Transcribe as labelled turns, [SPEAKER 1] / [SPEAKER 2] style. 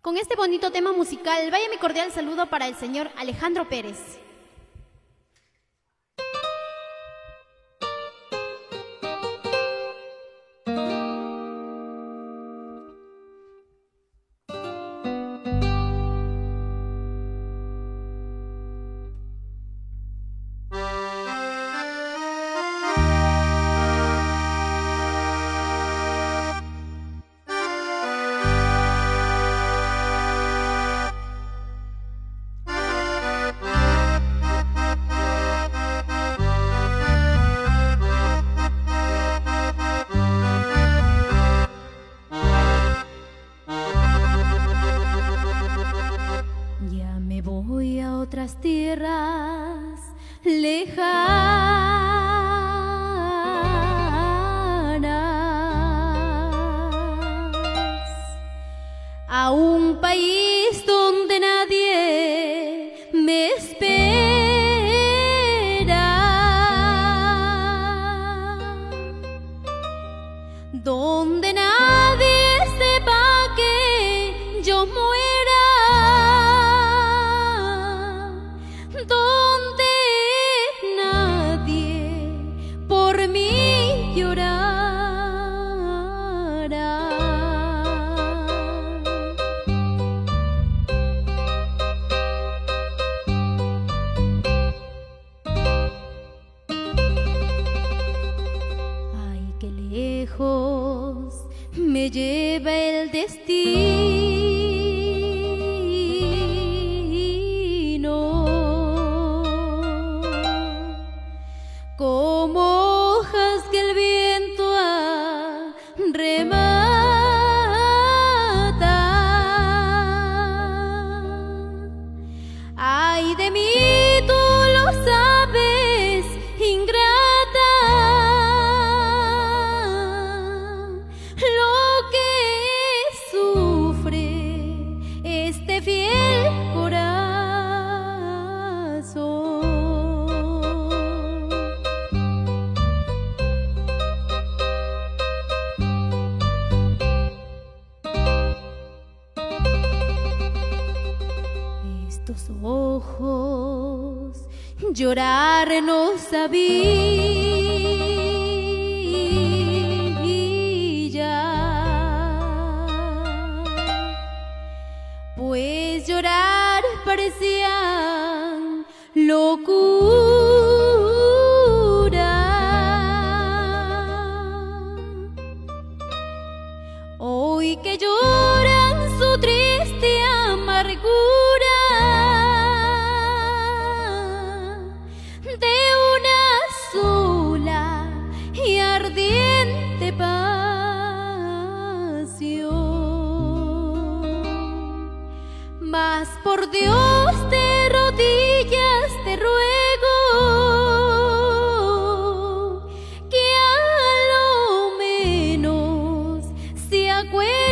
[SPEAKER 1] Con este bonito tema musical, vaya mi cordial saludo para el señor Alejandro Pérez. Voy a otras tierras lejanas, a un país donde nadie me espera, donde nadie sepa que yo muera, donde nadie por mí llorará. Ay, qué lejos me lleva el destino, como hojas que el viento arremata. Ay de mí, tú lo sabes, ingrata, lo que sufre este fiel corazón. Estos ojos llorar no sabían, pues llorar parecían locura. Hoy que lloran su triste amargura, de una sola y ardiente pasión. Mas por Dios, de rodillas te ruego que a lo menos se acuerde